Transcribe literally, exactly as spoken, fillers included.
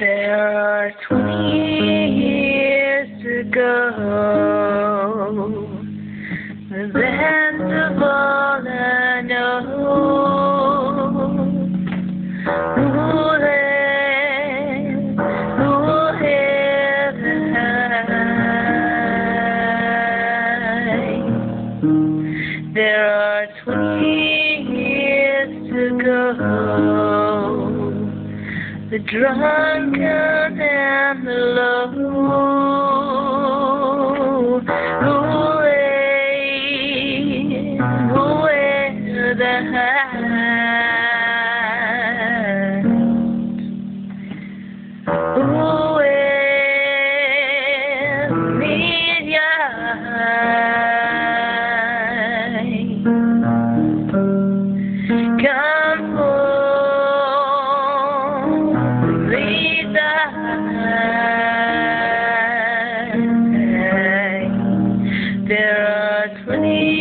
There are twenty years to go. That's all I know. Who'll have, who'll have the high? There are twenty years to go. The drunken and the low, who wear, who wear the hat, who wear the eye. Come there are twenty